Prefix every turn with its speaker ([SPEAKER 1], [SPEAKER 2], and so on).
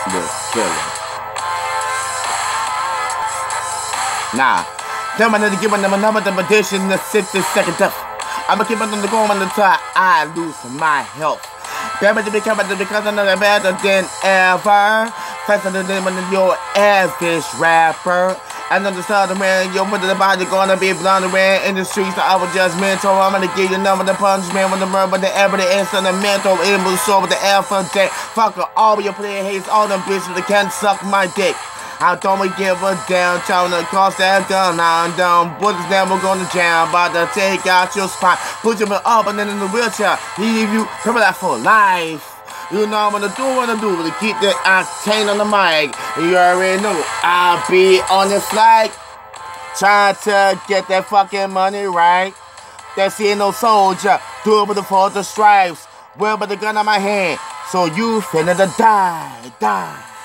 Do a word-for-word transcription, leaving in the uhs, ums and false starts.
[SPEAKER 1] The killer. Nah. Tell me to give them another petition the sixty second death. I'ma keep on the going until I lose my health. Better to become because I'm not better than ever. Faster than your average rapper. And on the start of man, yo, put the body gonna be blundering in the streets. I was just mental. I'm gonna give you number the punishment with the murder, the evidence and the mental. It was so with the alpha day. Fuck all your player hates, all them bitches that can't suck my dick. I don't give a damn, trying to cross that gun. I'm down, bullets never gonna jam. About to take out your spine, put you up and then in the wheelchair. Leave you, cover that for life. You know what I'm gonna do, what I'm gonna do to keep the octane on the mic. You already know I'll be on the flight, trying to get that fucking money right. That's ain't no soldier, do it with the for the stripes. Well, with the gun on my hand, so you finna to die, die.